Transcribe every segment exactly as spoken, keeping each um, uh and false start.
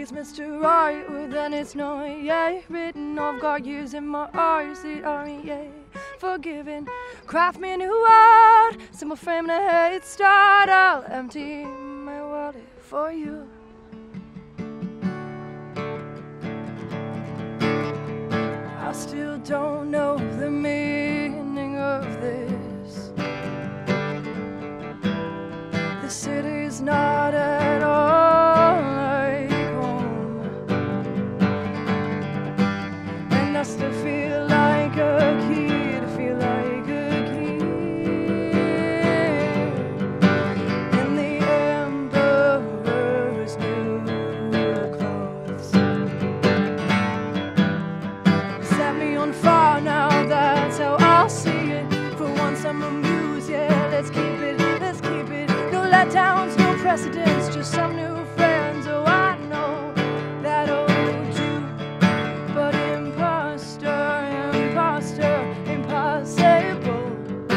he's Mister Right, well then it's not yet written. I've got years in my eyes that aren't yet forgiven. Craft me a new world, simple frame and a head start. I'll empty my wallet for you. I still don't know the meaning of this. The city's not at all like home, and I still feel like a kid, feel like a kid in the emperor's new clothes. Set me on fire now, that's how I'll see it. For once I'm amused, yeah, let's keep it, let's keep it. No letdowns, no precedents, just some new friends. Oh, I know that old you, but imposter, imposter, impossible.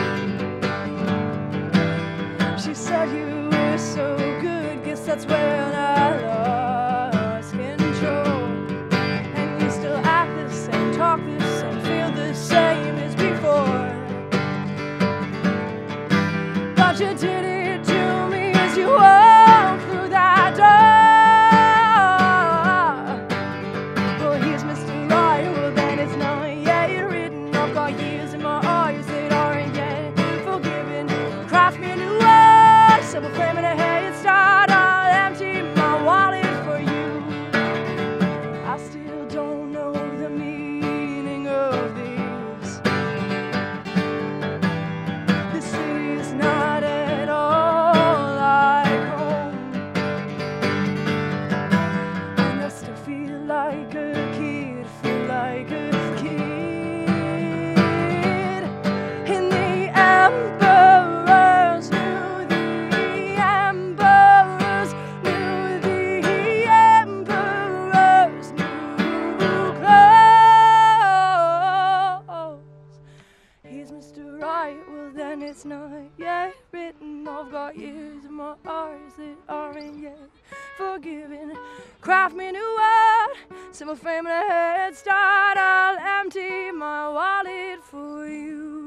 She said you were so good, guess that's when I lost control. And you still act the same, talk the same, feel the same as before. But you did it to me as you walked through that door. Well, here's Mister Right, well then it's not yet written. I've got years in my eyes that aren't yet forgiven. Craft me a new word, simple frame and a head start. I'll empty my wallet for you. I still don't know the meaning of this. The city's not at all like home, and I still feel like a kid, feel like a kid in the emperor's new, the emperor's new, the emperor's new clothes. He's Mister Right, well then it's not yet written. I've got years in my eyes that aren't yet forgiven. Craft me a new word, simple frame and a head start. I'll empty my wallet for you.